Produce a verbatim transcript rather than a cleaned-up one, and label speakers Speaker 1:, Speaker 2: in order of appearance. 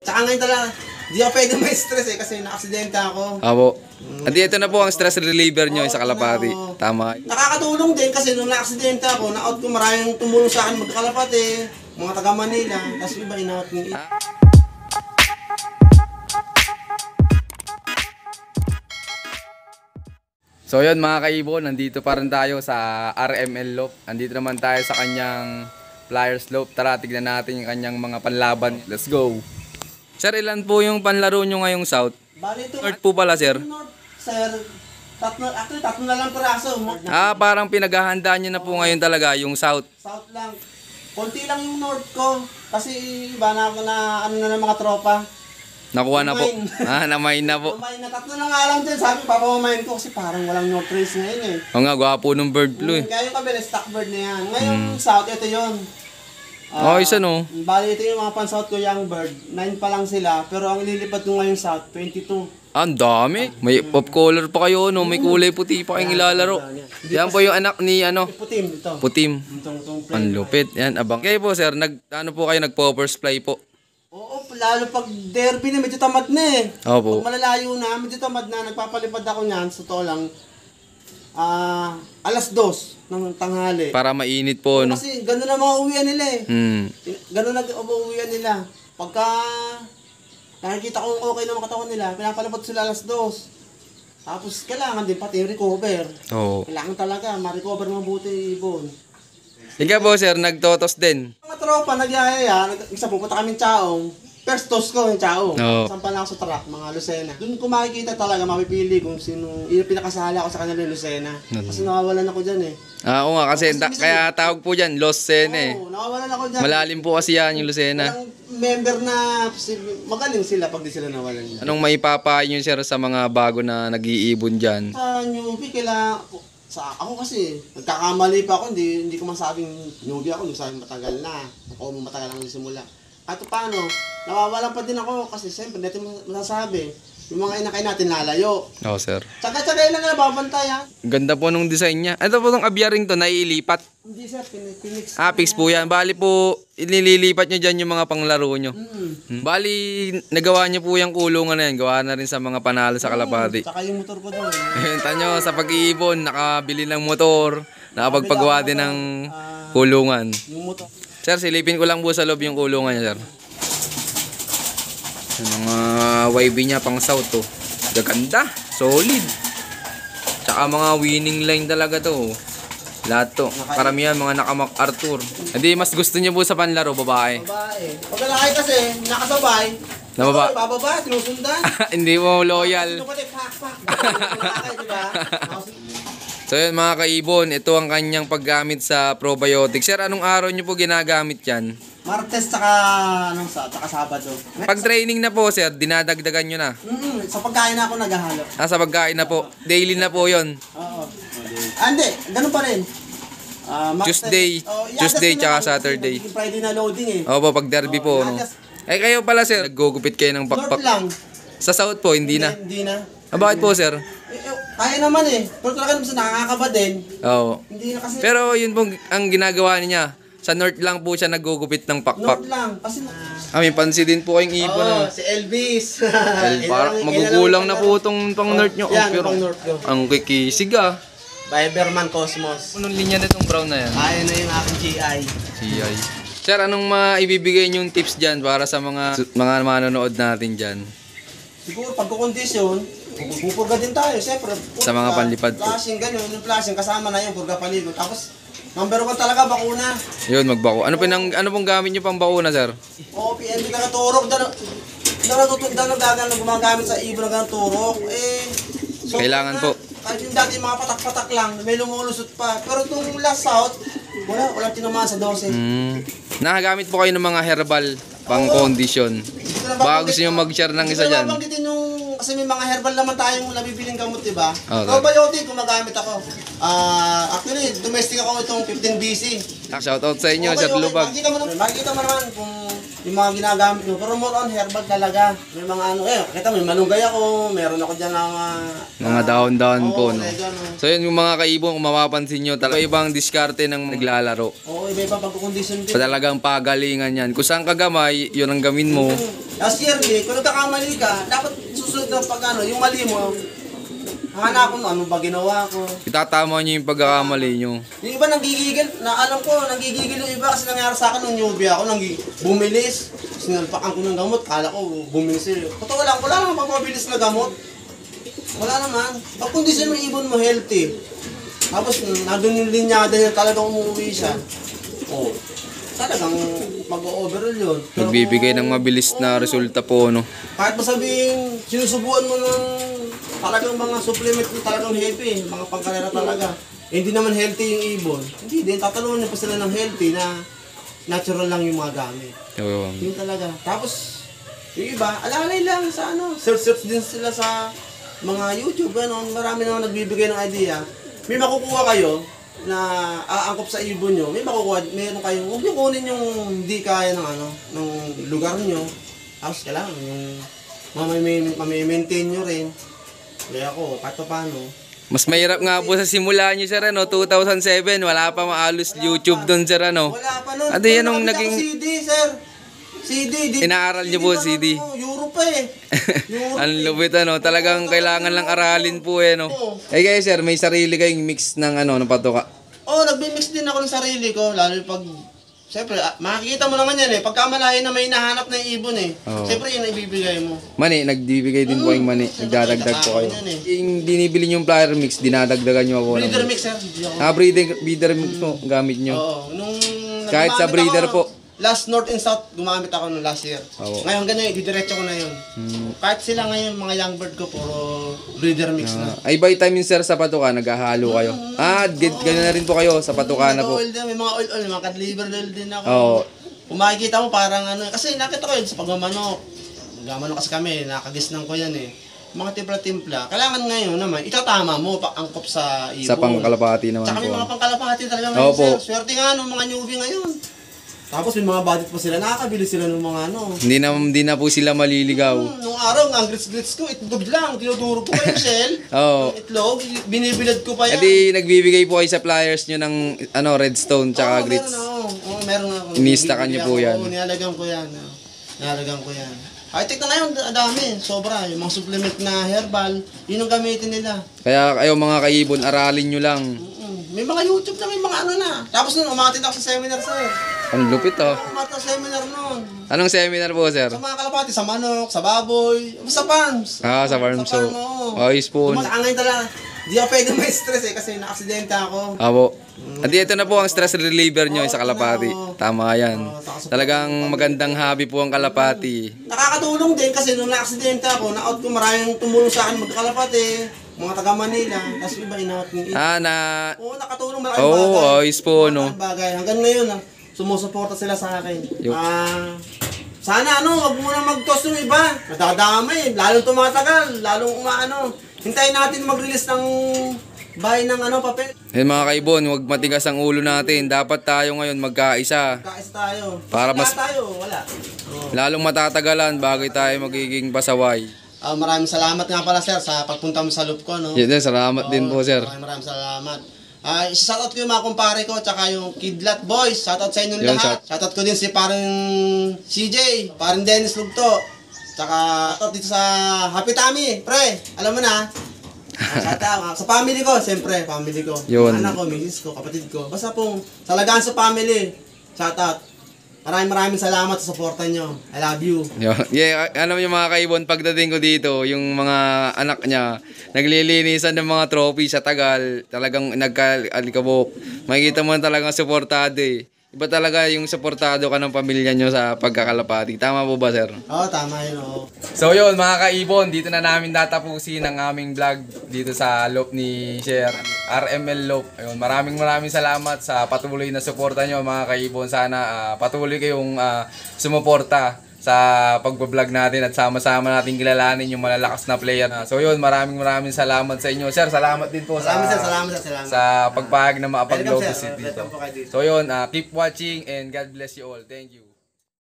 Speaker 1: Tsaka ngayon talaga, di ako pwede may stress eh kasi na-aksidente ako.
Speaker 2: Apo. At ito na po ang stress reliever nyo sa Kalapati. Tama.
Speaker 1: Nakakatulong din kasi nung na-aksidente ako, na-out ko maraming tumulong sa akin magkakalapati, mga taga Manila, tapos iba in-out ni
Speaker 2: So yun mga kaibon, nandito pa rin tayo sa R M L Loop. Nandito naman tayo sa kanyang Flyers Loop. Tara, tignan natin yung kanyang mga panlaban. Let's go! Sir, ilan po yung panlaro nyo ngayong South?
Speaker 1: Bali ito,
Speaker 2: North po pala, sir?
Speaker 1: North, sir, tatlo, actually tatlo na lang piraso.
Speaker 2: Ah, parang pinaghahandaan nyo na po ngayon talaga yung South.
Speaker 1: South lang. Konti lang yung North ko. Kasi iba na ako na ano na ng mga tropa.
Speaker 2: Nakuha na po.
Speaker 1: Kumain.
Speaker 2: Ah, namain na po.
Speaker 1: Kumain na tatlo na nga lang dyan. Sabi, papamamain ko kasi parang walang North race ngayon eh.
Speaker 2: O nga, gwapo nung bird flu eh.
Speaker 1: Kaya yung kabila, stock bird na yan. Ngayong South, ito yun.
Speaker 2: Oh, isa no.
Speaker 1: Bali, ito yung mga pan-South ko, young bird. nine pa lang sila. Pero ang ililipat ko ngayong South, twenty-two.
Speaker 2: Ah, ang dami. May pop color pa kayo, no? May kulay puti pa kayong ilalaro. Yan po yung anak ni ano?
Speaker 1: Putim, ito.
Speaker 2: Putim.
Speaker 1: Itong, itong play.
Speaker 2: Ang lupit. Yan, abang. Kayo po, sir, nag, ano po kayo, nag-poppers fly po?
Speaker 1: Oo, lalo pag derby na, medyo tamad na eh.
Speaker 2: Opo.
Speaker 1: Pag malalayo na, medyo tamad na, nagpapalipad ako niyan, sa totoo lang, ah, alas dos ng tanghali.
Speaker 2: Para mainit po, no?
Speaker 1: Kasi gano'n na mga uwian nila eh.
Speaker 2: Hmm.
Speaker 1: Gano'n na umuuwian nila. Pagka nakikita ko okay na mga katawan nila, pinapalipad sila alas dos. Tapos kailangan din pati recover.
Speaker 2: Oo.
Speaker 1: Kailangan talaga, ma-recover mabuti ibon.
Speaker 2: Ikaw po, sir, nagtotos din.
Speaker 1: Mga tropa, nagyayaya, nag- isa pupunta kami Chaong. First toast ko yung Chaong.
Speaker 2: Oo.
Speaker 1: Sampan ako sa truck, mga Lucena. Doon ko makikita talaga, mapipili kung sino, yung pinakasala ako sa kanila yung Lucena. Kasi nawawalan ako dyan eh.
Speaker 2: Ah, oo nga, kasi ta- kaya tawag po dyan, Lost Sen eh.
Speaker 1: Oo, nawawalan ako dyan.
Speaker 2: Malalim po kasi yan yung Lucena.
Speaker 1: Walang member na, magaling sila pag di sila nawalan dyan.
Speaker 2: Anong maipapain nyo, sir, sa mga bago na nag-iibon dyan?
Speaker 1: Sa newbie, kailangan, sa ako kasi, nagkakamali pa ako, hindi, hindi ko masabing newbie ako, nagsabing matagal na. Ako matagal lang simula. At paano, nawawalan pa din ako kasi siyempre, hindi natin masasabi. Yung mga inakay natin lalayo.
Speaker 2: Oo, sir.
Speaker 1: Tsaka-tsaka lang na babantay ha.
Speaker 2: Ganda po nung design niya. Ito po itong abyaring to, naiilipat.
Speaker 1: Hindi sir, pinix.
Speaker 2: Ah, fix po yan. Bali po, ililipat nyo dyan yung mga panglaro nyo.
Speaker 1: Mm.
Speaker 2: Hmm. Bali, nagawa nyo po yung kulungan na yan. Gawa na rin sa mga panalo sa Kalapati.
Speaker 1: Tsaka yung motor ko doon.
Speaker 2: Ayun, tanyo, sa pag-iibon, nakabili ng motor, nakapagpagawa din ng kulungan.
Speaker 1: Yung motor.
Speaker 2: Sir, silipin ko lang po sa loob yung kulungan niya, sir. Yung mga Y B niya pang south, to. Gaganda, solid. Tsaka mga winning line talaga to. Lahat to. Karamihan mga naka-Mac Arthur. Hindi, mas gusto niyo po sa panlaro, babae.
Speaker 1: Babae. Pag lalaki kasi, nakasabay.
Speaker 2: Nababa?
Speaker 1: Ako, bababa, tinusundan.
Speaker 2: Hindi mo loyal.
Speaker 1: Sino pati, pak, pak. Lalaki, diba?
Speaker 2: So yun mga kaibon, ito ang kanyang paggamit sa probiotics. Sir, anong araw nyo po ginagamit yan?
Speaker 1: Martes tsaka, anong sa, tsaka Sabado.
Speaker 2: Pag training na po, sir, dinadagdagan nyo na.
Speaker 1: Mm, sa pagkain na ako naghahalo.
Speaker 2: Nasa pagkain na po. Daily na po yon.
Speaker 1: Oo. Ah, hindi, ganun pa rin. Ah, Martes-
Speaker 2: Tuesday,
Speaker 1: oh, i-adjust
Speaker 2: Tuesday
Speaker 1: ko
Speaker 2: tsaka
Speaker 1: naman kasi
Speaker 2: Saturday.
Speaker 1: magiging Friday na loading eh.
Speaker 2: Opo, pag derby po. No? Eh kayo pala, sir, naggugupit kayo ng
Speaker 1: North
Speaker 2: pakpak.
Speaker 1: lang.
Speaker 2: Sa south po, hindi na.
Speaker 1: Hindi na.
Speaker 2: Ah, bakit po, sir?
Speaker 1: Eh, eh, kaya naman eh. Pero talaga naman sa nakakaba din.
Speaker 2: Oo.
Speaker 1: Hindi na kasi.
Speaker 2: Pero yun po ang ginagawa niya. Sa north lang po siya naggugupit ng pakpak.
Speaker 1: North lang. Kasi na.
Speaker 2: Ah, may pansin din po kayong ibon.
Speaker 1: Oo,
Speaker 2: Oh,
Speaker 1: si Elvis.
Speaker 2: parang magugulang na po itong pang north nyo.
Speaker 1: Yan,
Speaker 2: pero
Speaker 1: pang north ko.
Speaker 2: ang kikisig ah.
Speaker 1: Viberman Cosmos.
Speaker 2: Anong linya na itong brown na yan?
Speaker 1: Kaya na yung aking G I.
Speaker 2: G I. Sir, anong maibibigay niyong tips dyan para sa mga mga manonood natin dyan?
Speaker 1: Siguro pagkukondisyon, pupurga din tayo. Siyempre,
Speaker 2: Sa mga panlipad po.
Speaker 1: flashing, ganun. Yung flashing, kasama na yung purga paligo. Tapos, number one talaga, bakuna.
Speaker 2: Yun, magbako. Ano, pinang, ano pong gamit niyo pang bakuna, sir?
Speaker 1: O, P N B ka na turok. Dano, dano, dano, dano, dano, gumagamit sa ibon na ganang turok. Eh, so,
Speaker 2: Kailangan
Speaker 1: na,
Speaker 2: po.
Speaker 1: Kahit yung dati mga patak-patak lang, may lumulusot pa. Pero itong last out, wala, wala tinamaan sa dose.
Speaker 2: Hmm. Nakagamit po kayo ng mga herbal pang condition. Baka gusto nyo mag-share ng isa dyan.
Speaker 1: Hindi ko yung, kasi may mga herbal naman tayong nabibiling gamot, diba?
Speaker 2: Okay.
Speaker 1: Probiotic, gumagamit ako. Ah, actually, domestic ako itong fifteen B C.
Speaker 2: Shoutout sa inyo, Sir
Speaker 1: Okay, okay.
Speaker 2: Lubag.
Speaker 1: Makikita mo naman, makikita mo naman kung yung mga ginagamit ko. Pero more on herbal talaga. May mga ano, eh, kita may malunggay ako, meron ako dyan na mga...
Speaker 2: Mga dahon-dahon
Speaker 1: Oo,
Speaker 2: po, no?
Speaker 1: oregano.
Speaker 2: So yun yung mga kaibon, kung mapapansin nyo, talaga ibang diskarte ng naglalaro.
Speaker 1: Oo, iba-iba pagkukondisyon din.
Speaker 2: So, talagang pagalingan yan. Kung saan ka gamay, yun ang gamin mo.
Speaker 1: Last year, eh, kung nagkakamali ka, dapat susunod na pag ano, yung mali mo, hanapin mo, ano ba ginawa ko.
Speaker 2: Itatama nyo yung pagkakamali nyo.
Speaker 1: Yung iba nanggigigil, na alam ko, nanggigigil yung iba kasi nangyari sa akin nung newbie ako, nanggi, bumilis. Sinalpakan ko ng gamot, kala ko bumilis eh. Totoo lang, wala naman pagpabilis na gamot. Wala naman. Pag kondisyon mo ibon mo healthy, tapos nandun yung linyada niya talagang umuwi siya. Oh, talagang mag-overall yun. Pero,
Speaker 2: Nagbibigay ng mabilis na
Speaker 1: oo,
Speaker 2: resulta po, no?
Speaker 1: kahit ba sabihin, sinusubuan mo ng talagang mga supplement na talagang heavy, mga pangkarera talaga. Eh, hindi naman healthy yung ibon. Hindi din, tatanungan niyo pa sila ng healthy na natural lang yung mga gamit.
Speaker 2: Oo.
Speaker 1: Yun talaga. Tapos, yung iba, alalay lang sa ano, search-search din sila sa mga YouTube, gano'n. Marami naman nagbibigay ng idea. May makukuha kayo na aangkop sa ibon nyo. May makukuha, meron kayong, huwag nyo kunin yung hindi kaya ng ano, ng lugar nyo. Tapos kailangan yung mamay-maintain nyo rin. Kaya ako, kahit pa paano.
Speaker 2: Mas mahirap nga po sa simula nyo, sir, ano? two thousand seven, wala pa maalos YouTube doon, sir, ano?
Speaker 1: Wala pa nun.
Speaker 2: Ano yan nung
Speaker 1: Nakabili
Speaker 2: naging...
Speaker 1: ako C D, sir. C D. Di,
Speaker 2: Inaaral niyo po,
Speaker 1: pa
Speaker 2: C D?
Speaker 1: ano, Euro pa eh. Euro
Speaker 2: Ang
Speaker 1: eh.
Speaker 2: lupit, ano? Talagang kailangan lang aralin po, eh, no? Eh, kayo, sir, may sarili kayong mix ng, ano, ng patuka.
Speaker 1: Oo, oh, nagbi-mix din ako ng sarili ko. Lalo pag... Siyempre, ah, makikita mo naman yan eh. Pagka malayo na may nahanap na ibon eh.
Speaker 2: Oo.
Speaker 1: Siyempre, yun ang ibibigay mo.
Speaker 2: Mani, nagbibigay din po yung mani. Nagdadagdag po kayo.
Speaker 1: Yan eh.
Speaker 2: Yung dinibili yung flyer mix, dinadagdagan nyo ako. ng-
Speaker 1: Breeder mix, sir. Hindi ako.
Speaker 2: Ah, breeder, breeder mix po, gamit nyo.
Speaker 1: Oo. Nung...
Speaker 2: Kahit sa
Speaker 1: naggamit
Speaker 2: breeder
Speaker 1: ako,
Speaker 2: po.
Speaker 1: Last North and South, gumamit ako nung last year.
Speaker 2: Oo.
Speaker 1: Ngayon, ganun, didiretso ko na yun.
Speaker 2: Hmm.
Speaker 1: Kahit sila ngayon, mga young bird ko, puro breeder mix na.
Speaker 2: Ah, ay, vitamin sir sa patuka, naghahalo kayo. Ah, get, gano'n na rin po kayo sa patuka na po.
Speaker 1: Oil din, may mga oil oil, mga cat liver oil din ako.
Speaker 2: Oo.
Speaker 1: Kung makikita mo parang ano, kasi nakita ko yun sa pagmamanok. Magmamanok kasi kami, nakagisnang ko yan eh. Mga timpla-timpla. Kailangan ngayon naman, itatama mo pa angkop sa ibon.
Speaker 2: Sa pangkalapati naman
Speaker 1: Tsaka may
Speaker 2: po.
Speaker 1: mga pangkalapati talaga ngayon,
Speaker 2: Opo.
Speaker 1: sir. Swerte nga nung mga newbie ngayon. Tapos may mga budget pa sila, nakakabili sila ng mga ano.
Speaker 2: Hindi na, hindi na po sila maliligaw.
Speaker 1: Hmm, nung araw, ang grits-grits ko, itlog lang. Tinudurog ko pa yung shell.
Speaker 2: Oo.
Speaker 1: Yung itlog, binibilad ko pa yan.
Speaker 2: Edi, nagbibigay po kayo sa flyers nyo ng ano, redstone tsaka
Speaker 1: Oo,
Speaker 2: grits.
Speaker 1: Meron ako. Oo, meron ako.
Speaker 2: Inistakan niyo po
Speaker 1: Bibili
Speaker 2: yan.
Speaker 1: ako. Oo, nilalagyan ko yan. Oo, Nilalagyan ko yan. Ay, tignan ngayon, ang dami. Sobra. Yung mga supplement na herbal, yun ang gamitin nila.
Speaker 2: Kaya kayo mga kaibon, aralin nyo lang.
Speaker 1: Mm-mm. May mga YouTube na, may mga ano na. Tapos nun, umakatid ako sa seminar, sir.
Speaker 2: Ang lupit oh.
Speaker 1: Umakatid ako sa seminar nun.
Speaker 2: Anong seminar po, sir?
Speaker 1: Sa mga kalapati, sa manok, sa baboy, sa farms.
Speaker 2: Ah, sa farm.
Speaker 1: Sa
Speaker 2: So,
Speaker 1: farm, oo.
Speaker 2: ayos po.
Speaker 1: Tumatangay talaga. Di ako pwede may stress eh, kasi na-aksidente ako.
Speaker 2: Apo. At ito na po ang stress reliever nyo sa kalapati. Tama yan. Talagang magandang hobby po ang kalapati.
Speaker 1: Nakakatulong din kasi nung na-aksidente ako, na-out ko maraming tumulong sa akin magkakalapati, mga taga Manila, tapos iba in-out ng iba.
Speaker 2: Ah, na...
Speaker 1: Oo, nakatulong malaking
Speaker 2: Oo,
Speaker 1: bagay.
Speaker 2: ayos po, no?
Speaker 1: Malaking bagay. Hanggang ngayon, ah, sumusuporta sila sa akin.
Speaker 2: Yo.
Speaker 1: Ah, sana ano, wag mo na mag-toss yung iba. Nadadamay, lalong tumatagal, lalong umaano. Hintayin natin mag-release ng bahay ng ano, papel.
Speaker 2: Eh mga kaibon, huwag matigas ang ulo natin. Dapat tayo ngayon magkaisa.
Speaker 1: Kais tayo.
Speaker 2: Para mas-
Speaker 1: Wala tayo, wala. Oo.
Speaker 2: Lalong matatagalan bagay tayo magiging pasaway.
Speaker 1: Ah, maraming salamat nga pala sir sa pagpunta mo sa loop ko, no?
Speaker 2: Yan din, salamat din po, sir.
Speaker 1: Maraming maraming salamat. Ah, shoutout ko yung mga kumpare ko tsaka yung Kidlat Boys. Shoutout sa inyong
Speaker 2: Yun,
Speaker 1: lahat. Shoutout ko din si parang C J, parang Dennis Lugto. Tsaka shoutout dito sa Happy Tummy, pre. Alam mo na. Ah, shoutout ah, sa family ko, siyempre, family ko.
Speaker 2: Yun.
Speaker 1: Anak ko, misis ko, kapatid ko. Basta pong salagaan sa family. Shoutout. Maraming maraming salamat sa suporta nyo. I love you.
Speaker 2: Yo, yeah, alam niyo mga kaibon, pagdating ko dito, yung mga anak niya, naglilinisan ng mga trophy sa Tagal, talagang nagka-alikabok. Makikita mo na talagang suportado eh. Iba talaga yung suportado ka ng pamilya nyo sa pagkakalapati. Tama po ba, sir?
Speaker 1: Oo, tama yun, oo.
Speaker 2: So yun mga kaibon, dito na namin tatapusin ang aming vlog dito sa loop ni Sir R M L Loop. Ayun, maraming maraming salamat sa patuloy na suporta nyo mga kaibon. Sana ah, patuloy kayong uh, sumuporta sa pagbablog natin at sama-sama natin kilalanin yung malalakas na player. Uh, so yun, maraming maraming salamat sa inyo. Sir, salamat din po sa,
Speaker 1: Salamat sir, salamat sir, salamat.
Speaker 2: sa pagpahag na maapag-load
Speaker 1: Welcome,
Speaker 2: visit
Speaker 1: sir.
Speaker 2: dito.
Speaker 1: Welcome po kayo dito.
Speaker 2: So yun, uh, keep watching and God bless you all. Thank you.